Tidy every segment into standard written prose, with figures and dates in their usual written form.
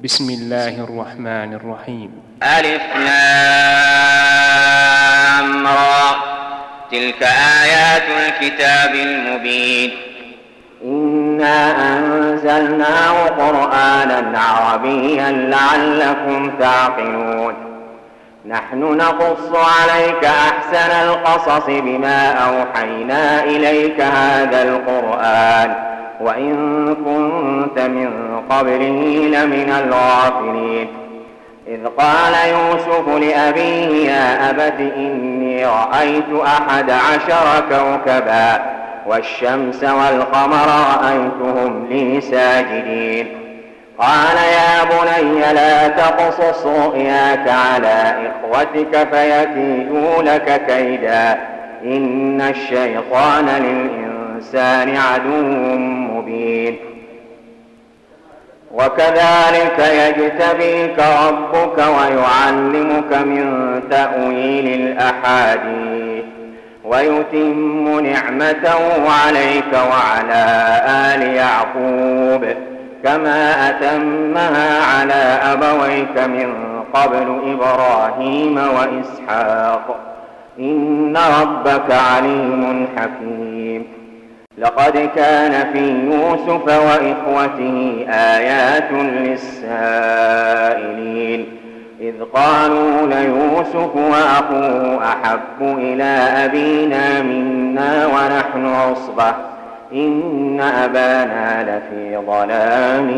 بسم الله الرحمن الرحيم. ألف لام را، تلك آيات الكتاب المبين. إنا أنزلناه قرآنا عربيا لعلكم تعقلون. نحن نقص عليك أحسن القصص بما أوحينا إليك هذا القرآن وإن كنت من قبله لمن الغافلين. إذ قال يوسف لأبيه يا أبت إني رأيت 11 كوكبا والشمس والقمر رأيتهم لي ساجدين. قال يا بني لا تقصص رؤياك على إخوتك فيكيدوا لك كيدا إن الشيطان للإنسان عدو مبين. وكذلك يجتبيك ربك ويعلمك من تأويل الأحاديث ويتم نعمته عليك وعلى آل يعقوب كما أتمها على أبويك من قبل إبراهيم وإسحاق إن ربك عليم حكيم. لقد كان في يوسف وإخوته آيات للسائلين إذ قالوا ليوسف وأخوه أحب إلى أبينا منا ونحن عصبة إن أبانا لفي ضلال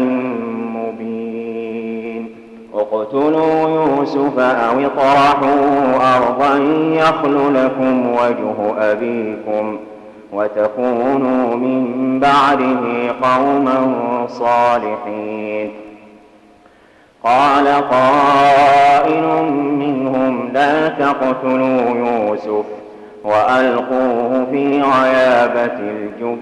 مبين. اقتلوا يوسف أو اطرحوه أرضا يخل لكم وجه أبيكم وتكونوا من بعده قوما صالحين. قال قائل منهم لا تقتلوا يوسف وألقوه في غيابة الجب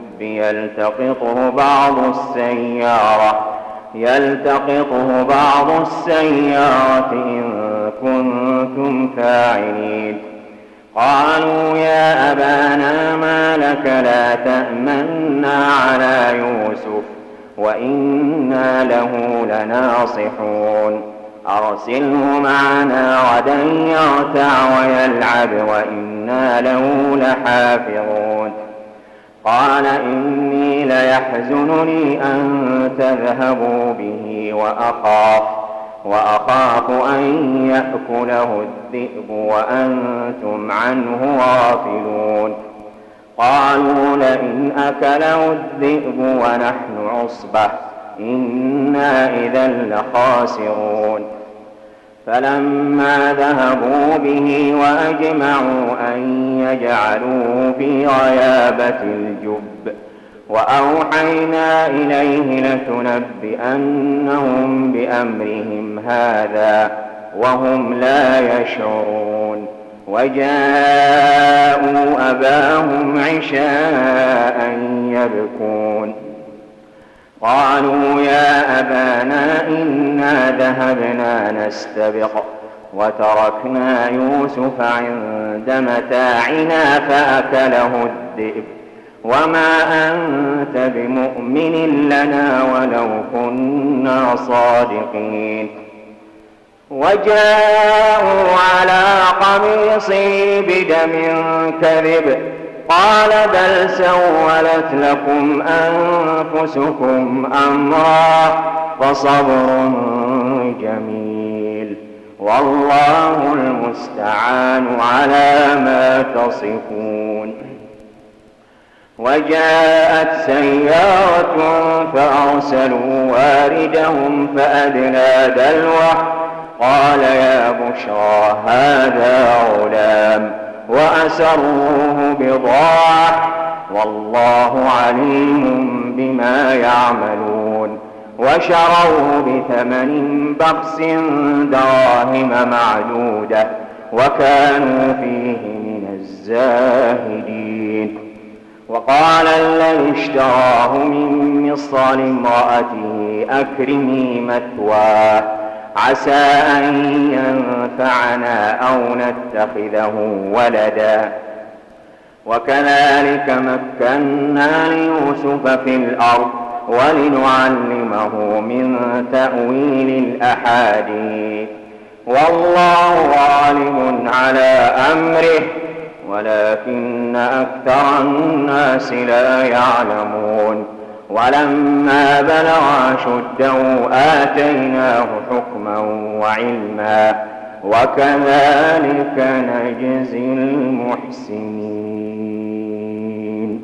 يلتقطه بعض السيارة إن كنتم فاعلين. قالوا يا أبانا ما لك لا تأمنا على يوسف وإنا له لناصحون أرسله معنا غدا يرتع ويلعب وإنا له لحافظون. قال إني ليحزنني أن تذهبوا به وأخاف أن يأكله الذئب وأنتم عنه غافلون. قالوا لئن أكله الذئب ونحن عصبة إنا إذا لخاسرون. فلما ذهبوا به وأجمعوا أن يجعلوه في غيابة الجب وأوحينا إليه لتنبئنهم بأمرهم هذا وهم لا يشعرون. وجاءوا أباهم عشاء يبكون. قالوا يا أبانا إنا ذهبنا نستبق وتركنا يوسف عند متاعنا فأكله الذئب وما أنت بمؤمن لنا ولو كنا صادقين. وجاءوا على قميصه بدم كذب قال بل سولت لكم أنفسكم أمرا فصبر جميل والله المستعان على ما تصفون. وجاءت سيارة فأرسلوا واردهم فأدلى دلوه قال يا بشرى هذا غلام وأسروه بضاعة والله عليم بما يعملون. وشروه بثمن بخس دراهم معدودة وكانوا فيه من الزاهدين. وقال الذي اشتراه من مصر لامرأته أكرمي مثواه عسى أن ينفعنا أو نتخذه ولدا. وكذلك مكنا ليوسف في الأرض ولنعلمه من تأويل الأحاديث. والله غالب على أمره ولكن أكثر الناس لا يعلمون. ولما بلغ أشده آتيناه حكما وعلما وكذلك نجزي المحسنين.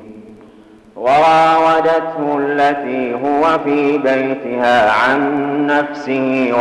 وراودته التي هو في بيتها عن نفسه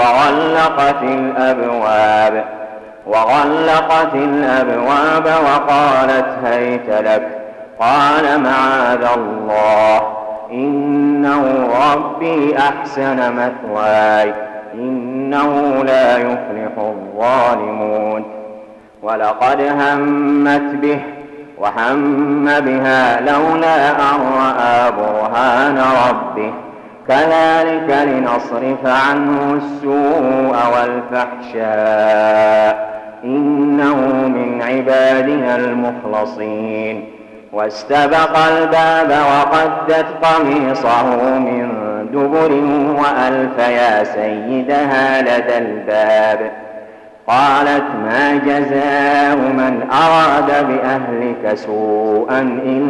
وغلقت الأبواب وقالت هيت لك. قال معاذ الله إنه ربي أحسن مثواي إنه لا يفلح الظالمون. ولقد همت به وهم بها لولا أن رأى برهان ربه كذلك لنصرف عنه السوء والفحشاء إنه من عبادنا المخلصين. واستبق الباب وقدت قميصه من دبر وألف يا سيدها لدى الباب. قالت ما جزاء من أراد بأهلك سوءا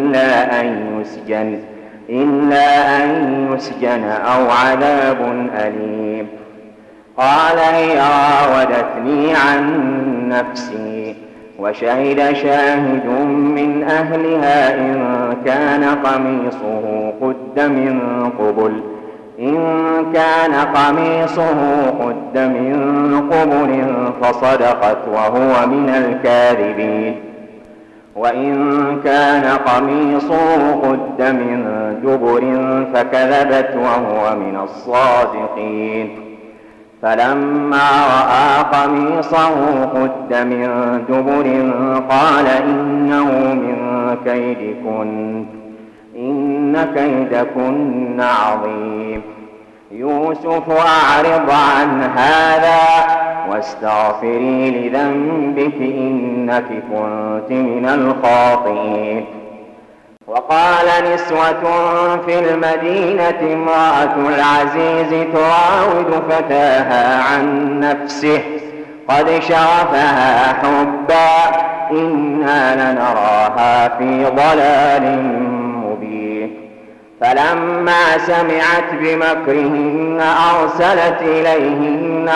إلا أن يسجن أو عذاب أليم. قال هي راودتني عن نفسي وشهد شاهد من أهلها إن كان قميصه قد من قبل فصدقت وهو من الكاذبين وإن كان قميصه قد من دبر فكذبت وهو من الصادقين. فلما رأى قميصه قد من دبر قال إنه من كيدكن إن كيدكن عظيم. يوسف أعرض عن هذا واستغفري لذنبك إنك كنت من الخاطئين. وقال نسوة في المدينة امرأة العزيز تراود فتاها عن نفسه قد شغفها حبا إنا لنراها في ضلال مبين. فلما سمعت بمكرهن أرسلت إليهن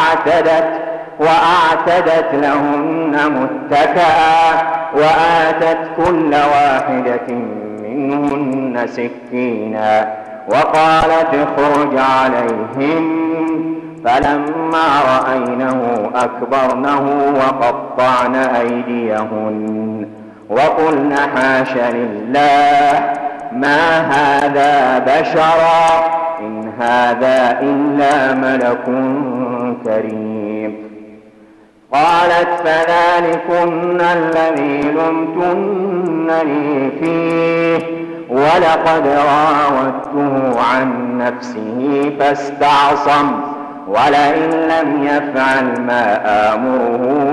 وأعتدت لهن متكئا وآتت كل واحدة منهن سكينا وقالت اخرج عليهم. فلما رأينه أكبرنه وقطعن أيديهن وقلن حاش لله ما هذا بشرا إن هذا إلا ملك كريم. قالت فذلكن الذي لمتنني فيه ولقد راودته عن نفسه فاستعصم ولئن لم يفعل ما آمره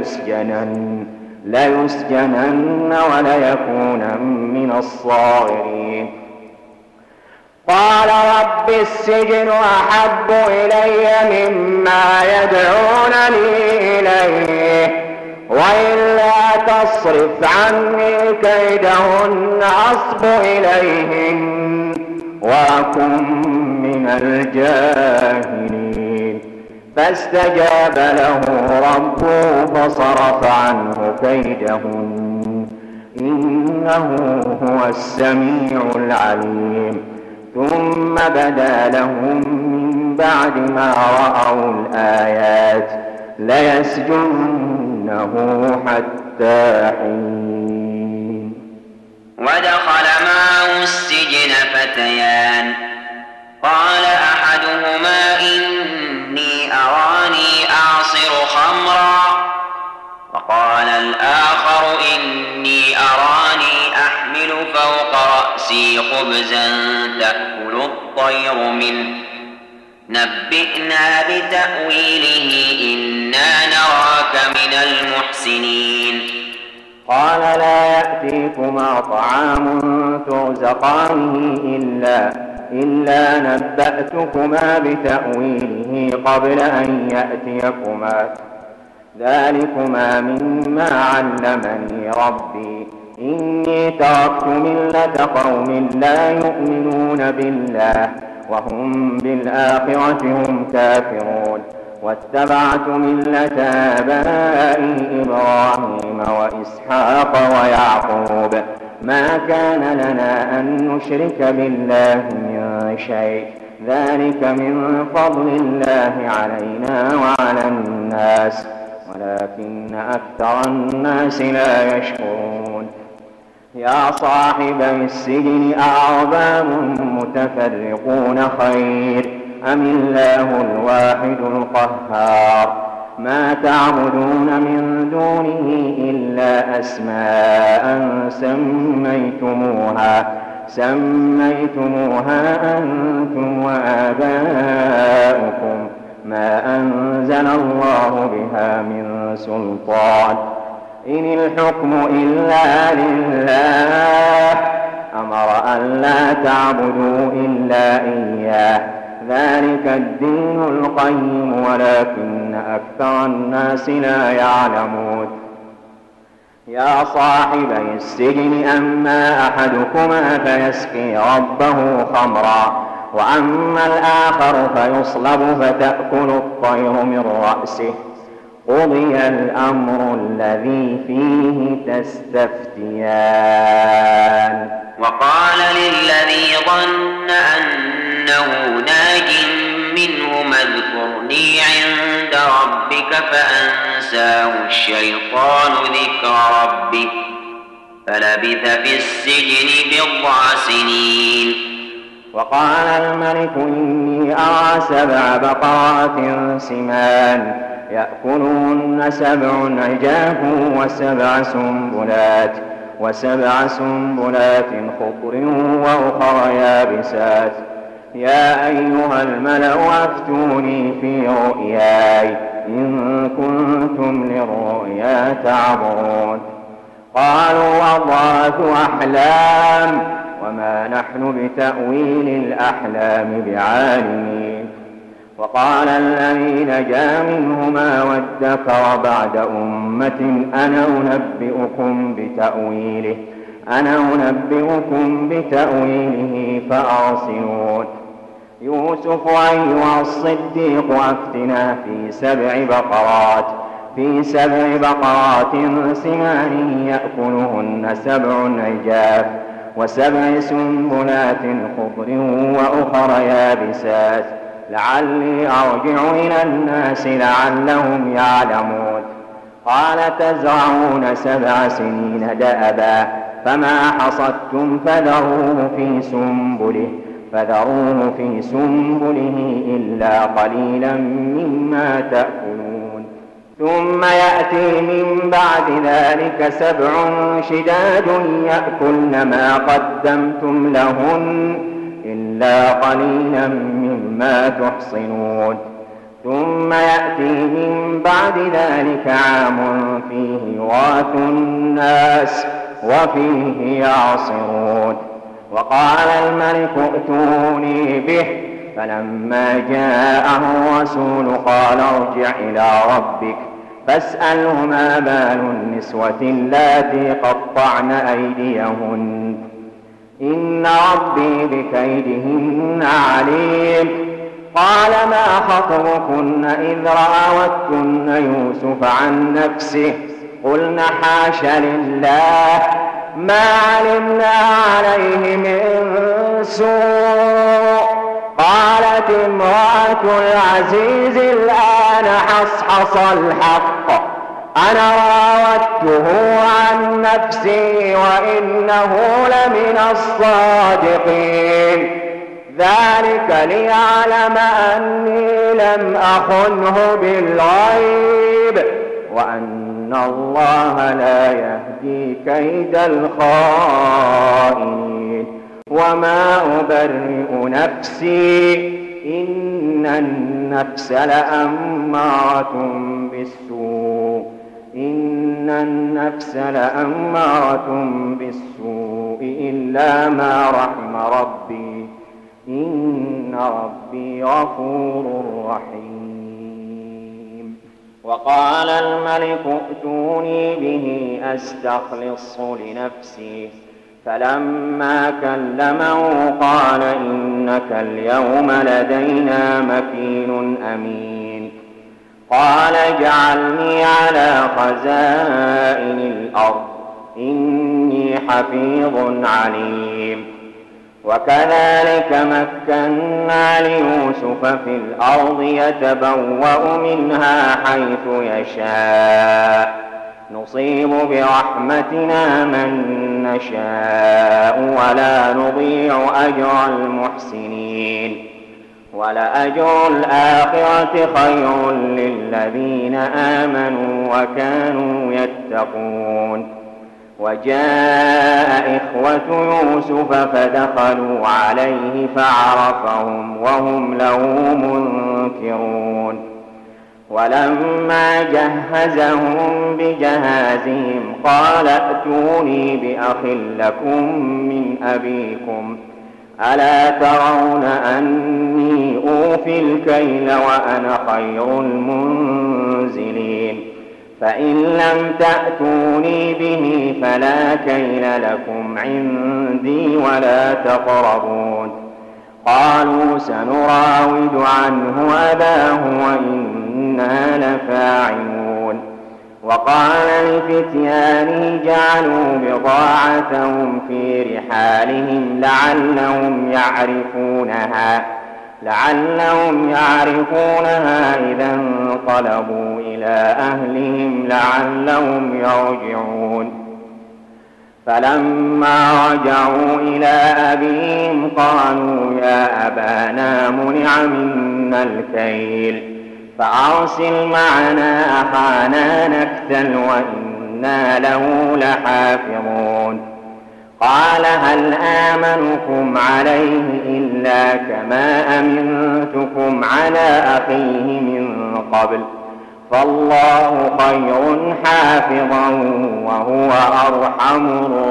ليسجنن وليكون من الصاغرين. قال رب السجن أحب إلي مما يدعونني إليه وإلا تصرف عني كيدهن أصب إليهن وأكن من الجاهلين. فاستجاب له ربه فصرف عنه كيدهن إنه هو السميع العليم. ثم بدا لهم من بعد ما رأوا الآيات ليسجننه حتى حين. ودخل معه السجن فتيان قال أحدهما إني أراني أعصر خمرا وقال الآخر إني أراني أحمل فوق رأسي خبزا تأكل الطير منه نبئنا بتأويله إنا نراك من المحسنين. قال لا يأتيكما طعام ترزقانه إلا نبأتكما بتأويله قبل أن يأتيكما، ذلكما مما علمني ربي، إني تركت ملة قوم لا يؤمنون بالله وهم بالآخرة هم كافرون، واتبعت ملة آبائي إبراهيم وإسحاق ويعقوب، ما كان لنا أن نشرك بالله من شيء، ذلك من فضل الله علينا وعلى الناس ولكن أكثر الناس لا يشكرون. يا صاحبي السجن أأرباب متفرقون خير أم الله الواحد القهار، ما تعبدون من دونه إلا أسماء سميتموها أنتم وآباؤكم ما أنزل الله بها من سلطان، إن الحكم إلا لله، أمر أن لا تعبدوا إلا إياه، ذلك الدين القيم ولكن أكثر الناس لا يعلمون. يا صاحبي السجن أما أحدكما فيسقي ربه خمرا، وأما الآخر فيصلب فتأكل الطير من رأسه، قضي الأمر الذي فيه تستفتيان. وقال للذي ظن أنه ناج منهما اذكرني عند ربك فأنساه الشيطان ذكر ربه فلبث في السجن 9 سنين. وقال الملك إني أرى 7 بقرات سمان يأكلهن 7 عجاف وسبع سنبلات خضر وأخر يابسات، يا أيها الملأ أفتوني في رؤياي إن كنتم للرؤيا تعبرون. قالوا أضغاث أحلام وما نحن بتأويل الأحلام بعالمين. وقال الذي نجا منهما وادكر بعد أمة أنا أنبئكم بتأويله فأرسلون. يوسف أيها الصديق أفتنا في 7 بقرات سمان يأكلهن 7 عجاف و7 سنبلات خضر وأخر يابسات، لعلي أرجع إلى الناس لعلهم يعلمون. قال تزرعون 7 سنين دأبا فما حصدتم فذروه في سنبله إلا قليلا مما تأكلون. ثم يأتي من بعد ذلك 7 شداد يأكلن ما قدمتم لهن إلا قليلا مما تحصنون. ثم يأتي من بعد ذلك عام فيه يغاث الناس وفيه يعصرون. وقال الملك ائتوني به، فلما جاءه الرسول قال ارجع إلى ربك فاسأله ما بال النسوة اللاتي قطعن أيديهن إن ربي بكيدهن عليم. قال ما خطبكن إذ راوتن يوسف عن نفسه قلنا حاش لله ما علمنا عليه من سوء. قالت امرأة العزيز الآن حصحص الحق أنا راودته عن نفسي وإنه لمن الصادقين، ذلك ليعلم أني لم أخنه بالغيب وأن الله لا يهدي كيد الخائنين. وما أبرئ نفسي إن النفس لأمارة بالسوء إلا ما رحم ربي إن ربي غفور رحيم. وقال الملك ائتوني به أستخلصه لنفسي، فلما كلمه قال إنك اليوم لدينا مكين أمين. قال اجعلني على خزائن الأرض إني حفيظ عليم. وكذلك مكنا ليوسف في الأرض يتبوأ منها حيث يشاء، نصيب برحمتنا من نشاء ولا نضيع أجر المحسنين، ولأجر الآخرة خير للذين آمنوا وكانوا يتقون. وجاء إخوة يوسف فدخلوا عليه فعرفهم وهم له منكرون. ولما جهزهم بجهازهم قال ائتوني بأخ لكم من أبيكم، ألا ترون أني أوفي الكيل وأنا خير المنزلين؟ فإن لم تأتوني به فلا كيل لكم عندي ولا تقربون. قالوا سنراود عنه أباه وإنا لفاعلون. وقال لفتيانه جعلوا بضاعتهم في رحالهم لعلهم يعرفونها إذا انقلبوا إلى أهلهم لعلهم يرجعون. فلما رجعوا إلى أبيهم قالوا يا أبانا منع منا الكيل فأرسل معنا أخانا نكتل وإنا له لحافظون. قال هل آمنكم عليه إلا كما أمنتكم على أخيه من قبل، فالله خير حافظا وهو أرحم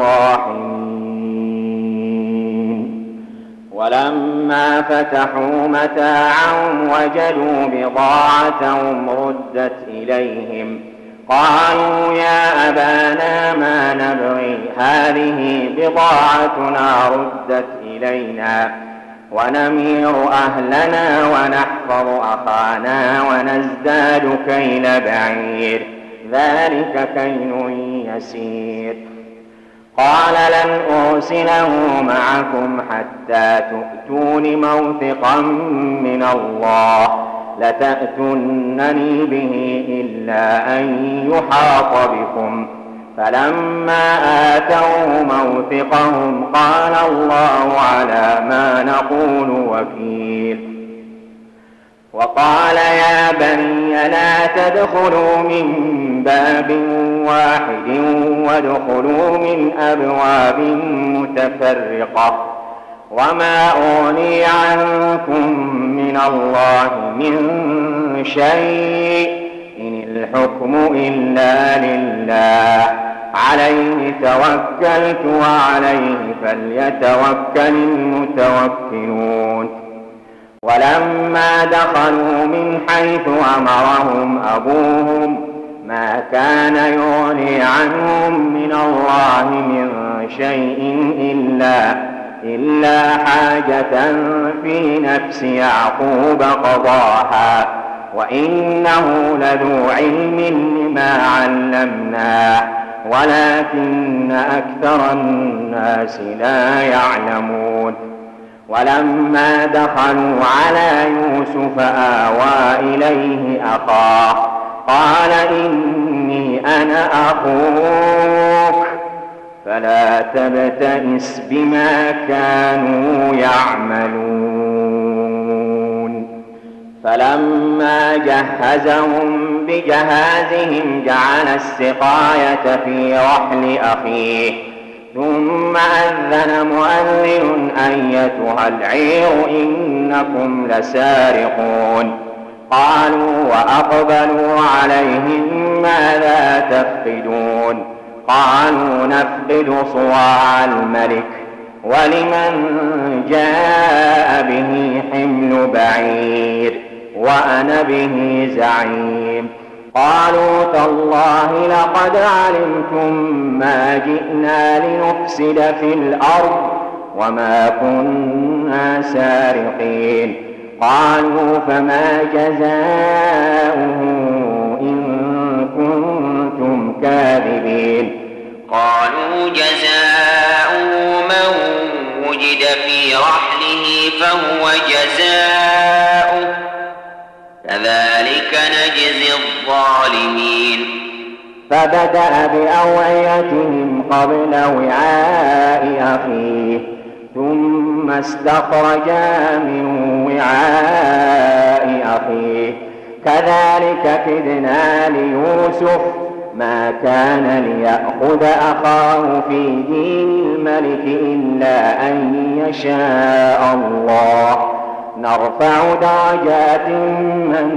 الراحمين. ولما فتحوا متاعهم وجدوا بضاعتهم ردت إليهم قالوا يا أبانا ما نبغي، هذه بضاعتنا ردت إلينا ونمير أهلنا ونحفظ أخانا ونزداد كيل بعير، ذلك كيل يسير. قال لن أرسله معكم حتى تؤتون موثقا من الله لتأتونني به إلا أن يحاط بكم. فلما آتوه موثقهم قال الله على ما نقول وكيل. وقال يا بني لا تدخلوا من باب واحد وادخلوا من أبواب متفرقة وما أغني عنكم من الله من شيء إن الحكم إلا لله عليه توكلت وعليه فليتوكل المتوكلون. ولما دخلوا من حيث أمرهم أبوهم ما كان يغني عنهم من الله من شيء إلا حاجة في نفس يعقوب قضاها وإنه لذو علم لما علمناه ولكن أكثر الناس لا يعلمون. ولما دخلوا على يوسف آوى إليه أخاه قال إني أنا أخوك فلا تبتئس بما كانوا يعملون. فلما جهزهم بجهازهم جعل السقاية في رحل أخيه ثم أذن مؤذن أيتها العير إنكم لسارقون. قالوا وأقبلوا عليهم ماذا تفقدون؟ قالوا نفقد صواع الملك ولمن جاء به حمل بعير وأنا به زعيم. قالوا تالله لقد علمتم ما جئنا لنفسد في الأرض وما كنا سارقين. قالوا فما جزاؤه إن كنتم كاذبين. قالوا جزاؤه من وجد في رحله فهو جزاؤه كذلك نجزي الظالمين. فبدأ بأوعيتهم قبل وعاء أخيه ثم استخرجا من وعاء أخيه كذلك كدنا ليوسف ما كان ليأخذ أخاه في دين الملك إلا أن يشاء الله نرفع درجات من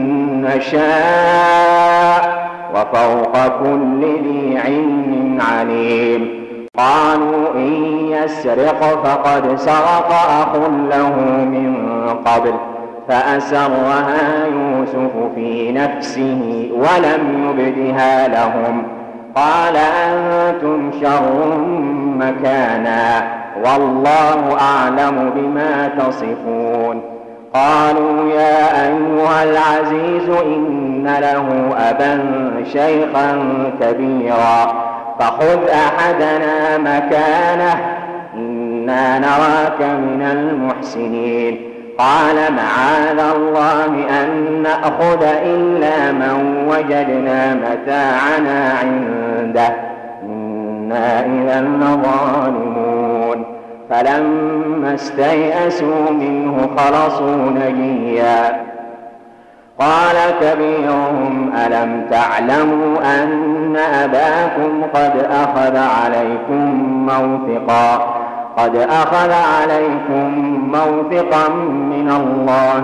نشاء وفوق كل ذي علم عليم. قالوا إن يسرق فقد سرق أخ له من قبل فأسرها يوسف في نفسه ولم يبدها لهم. قال أنتم شر مكانا والله أعلم بما تصفون. قالوا يا أيها العزيز إن له أبا شيخا كبيرا فخذ أحدنا مكانه إنا نراك من المحسنين. قال معاذ الله أن نأخذ إلا من وجدنا متاعنا عنده إنا إذا لظالمون. فلما استيئسوا منه خلصوا نجيا. قال كبيرهم ألم تعلموا أن أباكم قد أخذ عليكم موثقا من الله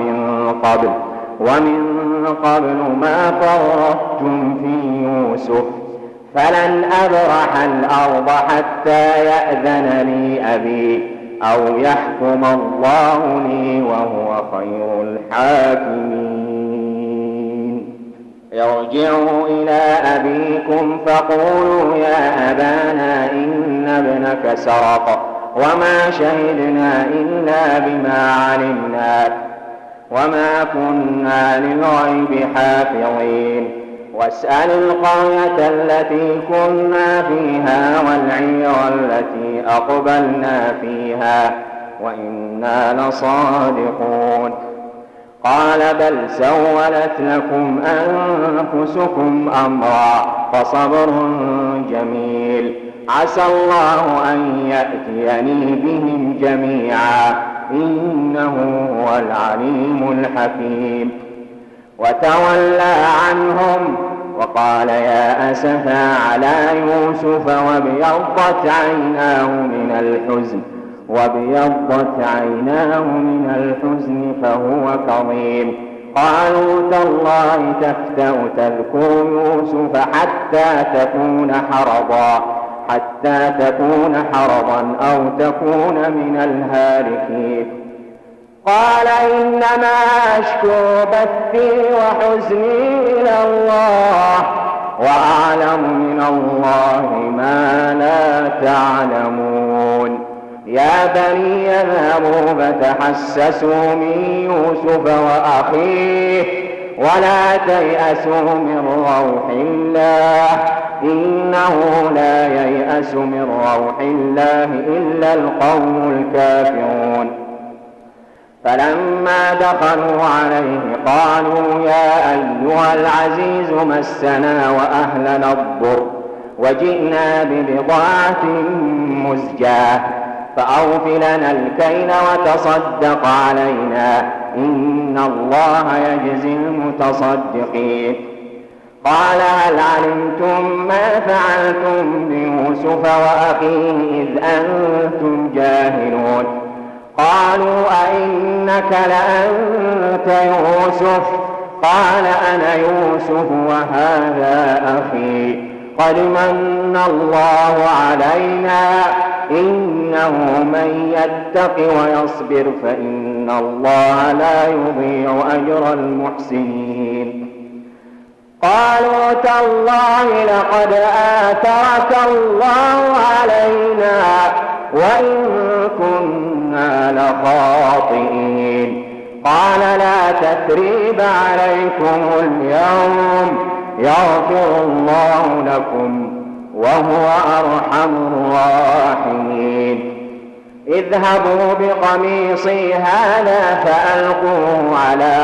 ومن قبل ما فرطتم في يوسف فلن أبرح الأرض حتى يأذن لي أبي أو يحكم الله لي وهو خير الحاكمين. ارجعوا إلى أبيكم فقولوا يا أبانا إن ابنك سرق وما شهدنا إلا بما علمنا وما كنا للغيب حافظين. واسأل القرية التي كنا فيها والعير التي أقبلنا فيها وإنا لصادقون. قال بل سولت لكم أنفسكم أمرا فصبر جميل عسى الله أن يأتيني بهم جميعا إنه هو العليم الحكيم. وتولى عنهم وقال يا أسفا على يوسف وابيضت عيناه من الحزن فهو كظيم. قالوا تالله تفتأ تذكر يوسف حتى تكون حرضا أو تكون من الهالكين. قال إنما أشكو بثي وحزني إلى الله وأعلم من الله ما لا تعلمون. يا بني اذهبوا فتحسسوا من يوسف وأخيه ولا تيأسوا من روح الله إنه لا ييأس من روح الله إلا القوم الكافرون. فلما دخلوا عليه قالوا يا أيها العزيز مسنا وأهلنا الضر وجئنا ببضاعة مزجاة فأوف لنا الكيل وتصدق علينا إن الله يجزي المتصدقين. قال هل علمتم ما فعلتم بيوسف وأخيه إذ أنتم جاهلون؟ قالوا أئنك لأنت يوسف؟ قال أنا يوسف وهذا أخي. قد من الله علينا إنه من يتق ويصبر فإن الله لا يضيع أجر المحسنين. قالوا تالله لقد آثرك الله علينا وإن كنا لخاطئين. قال لا تثريب عليكم اليوم يغفر الله لكم وهو أرحم الراحمين. اذهبوا بقميصي هذا فألقوه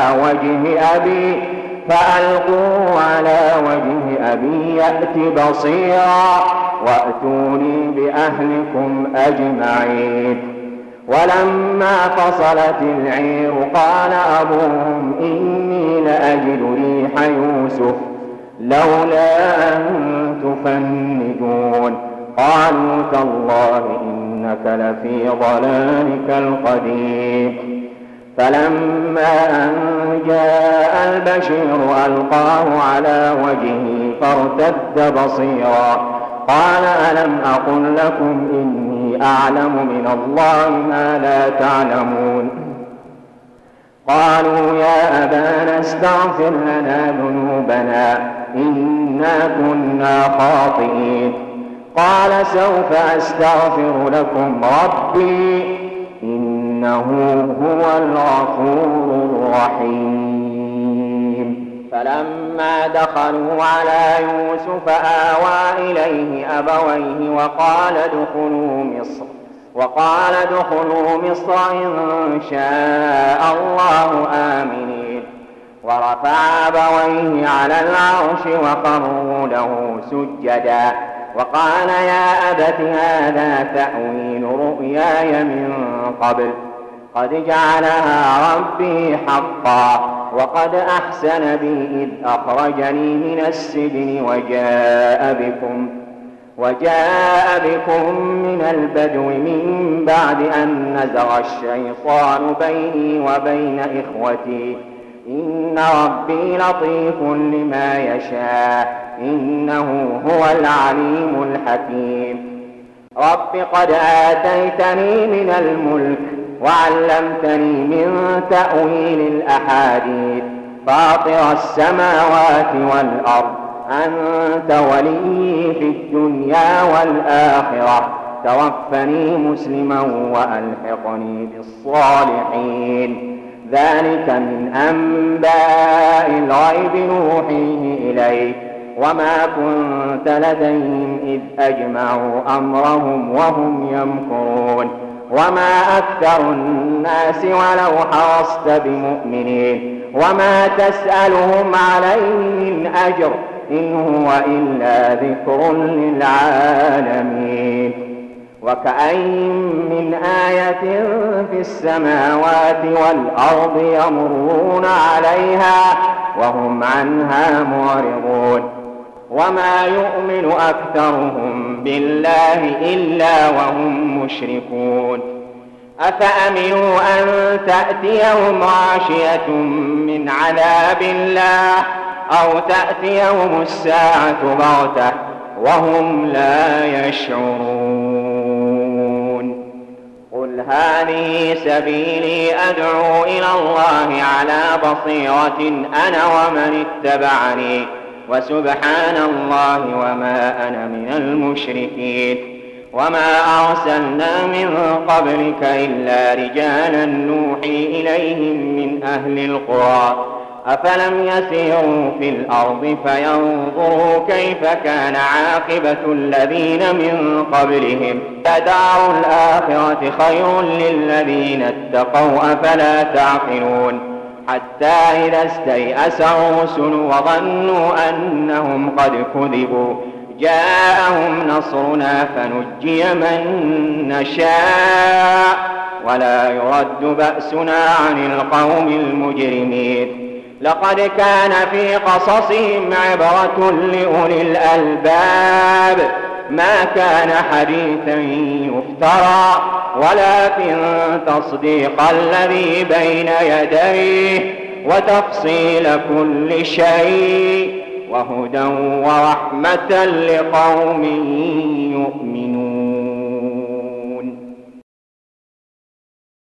على وجه أبي يأت بصيرا وأتوني بأهلكم أجمعين. ولما فصلت العير قال أبوهم إني لأجد ريح يوسف لولا أن تفندون. قالوا تالله إنك لفي ضلالك القديم. فلما أن جاء البشير ألقاه على وجهه فارتد بصيرا قال ألم أقل لكم إني أعلم من الله ما لا تعلمون. قالوا يا أبانا استغفر لنا ذنوبنا إنا كنا خاطئين. قال سوف أستغفر لكم ربي إنه هو الغفور الرحيم. فلما دخلوا على يوسف آوى إليه أبويه وقال ادخلوا مصر إن شاء الله آمنين. ورفع أبويه على العرش وقروا له سجدا وقال يا أبت هذا تأويل رؤياي من قبل قد جعلها ربي حقا وقد أحسن بي إذ أخرجني من السجن وجاء بكم من البدو من بعد أن نزغ الشيطان بيني وبين إخوتي إن ربي لطيف لما يشاء إنه هو العليم الحكيم. رب قد آتيتني من الملك وعلمتني من تأويل الأحاديث فاطر السماوات والأرض أنت ولي في الدنيا والآخرة توفني مسلما وألحقني بالصالحين. ذلك من أنباء الغيب نوحيه إليك وما كنت لديهم إذ أجمعوا أمرهم وهم يمكرون. وما أكثر الناس ولو حرصت بمؤمنين وما تسألهم عليه من أجر إن هو إلا ذكر للعالمين. وكأين من آية في السماوات والأرض يمرون عليها وهم عنها معرضون. وما يؤمن أكثرهم بالله إلا وهم مشركون. أفأمنوا أن تأتيهم عاشية من عذاب الله أو تأتيهم الساعة بغتة وهم لا يشعرون. قل هذه سبيلي أدعو إلى الله على بصيرة أنا ومن اتبعني وسبحان الله وما أنا من المشركين. وما أرسلنا من قبلك إلا رجالا نوحي إليهم من أهل القرى أفلم يسيروا في الأرض فينظروا كيف كان عاقبة الذين من قبلهم لدار الآخرة خير للذين اتقوا أفلا تعقلون. حتى إذا استيأس الرسل وظنوا أنهم قد كذبوا جاءهم نصرنا فنجي من نشاء ولا يرد بأسنا عن القوم المجرمين. لقد كان في قصصهم عبرة لأولي الألباب ما كان حديثا يفترى ولكن تصديق الذي بين يديه وتفصيل كل شيء وهدى ورحمة لقوم يؤمنون.